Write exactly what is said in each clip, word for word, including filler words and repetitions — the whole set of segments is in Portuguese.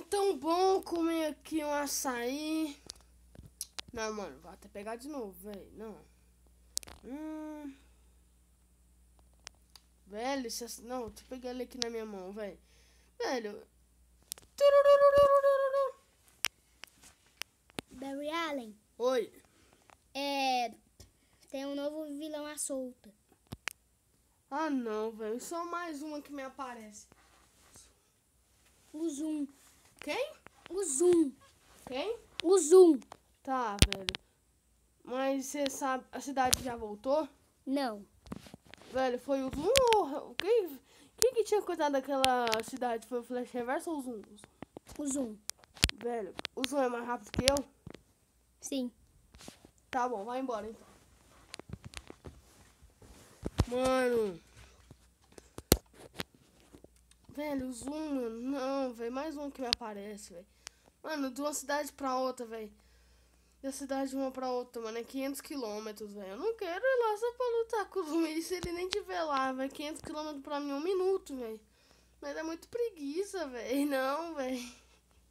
tão bom comer aqui um açaí. Não, mano, vou até pegar de novo, velho. Não. Hum. Velho, esse aç... não, deixa eu pegar ele aqui na minha mão, velho. Velho. Barry Allen. Oi. É. Tem um novo vilão à solta. Ah, não, velho. Só mais uma que me aparece. O Zoom. Quem? O Zoom. Quem? O Zoom. Tá, velho. Mas você sabe, a cidade já voltou? Não. Velho, foi o Zoom ou... Quem, quem que tinha coitado daquela cidade? Foi o Flash Reverso ou o Zoom? O Zoom. Velho, o Zoom é mais rápido que eu? Sim. Tá bom, vai embora então. Mano. Velho, o Zoom, mano. Não, velho. Mais um que me aparece, velho. Mano, de uma cidade pra outra, velho. Da cidade de uma pra outra, mano. É quinhentos quilômetros, velho. Eu não quero ir lá só pra lutar com o Zoom. E se ele nem tiver lá, velho. quinhentos quilômetros pra mim é um minuto, velho. Mas é muito preguiça, velho. Não, velho.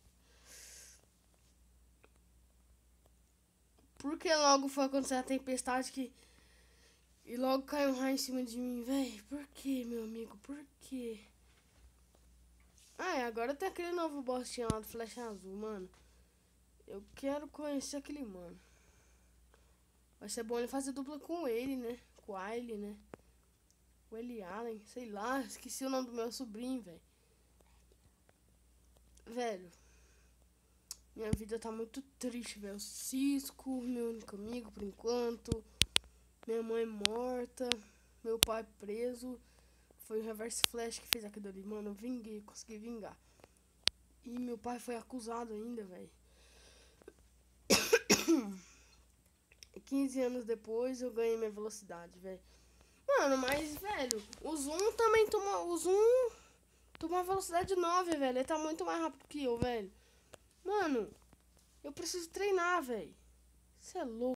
Por que logo foi acontecer a tempestade que... E logo caiu um raio em cima de mim, velho? Por que, meu amigo? Por quê? Ah, e agora tem aquele novo bostinho lá do Flecha Azul, mano. Eu quero conhecer aquele mano. Vai ser bom ele fazer dupla com ele, né? Com ele, né? O Eli Allen, sei lá. Esqueci o nome do meu sobrinho, velho. Velho. Minha vida tá muito triste, velho. O Cisco, meu único amigo por enquanto. Minha mãe morta. Meu pai preso. Foi o Reverse Flash que fez aquilo ali. Mano, eu vinguei, consegui vingar. E meu pai foi acusado ainda, velho. quinze anos depois eu ganhei minha velocidade, velho. Mano, mas, velho, o Zoom também toma... O Zoom toma velocidade nove, velho. Ele tá muito mais rápido que eu, velho. Mano, eu preciso treinar, velho. Você é louco.